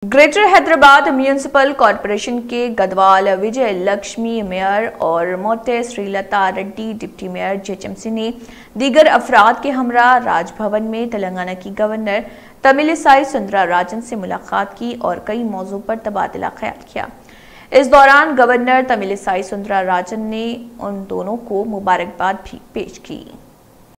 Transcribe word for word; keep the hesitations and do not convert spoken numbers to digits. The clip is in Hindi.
ग्रेटर हैदराबाद म्यूनिसिपल कॉरपोरेशन के गदवाल विजय लक्ष्मी मेयर और Mothe Srilatha Reddy deputy mayor GHMC ने दीगर अफराद के हमरा राजभवन में तेलंगाना की गवर्नर तमिलिसाई सुंदरराजन से मुलाकात की और कई मौजू पर तबादला ख्याल किया। इस दौरान गवर्नर तमिलिसाई सुंदरराजन ने उन दोनों को मुबारकबाद भी पेश की।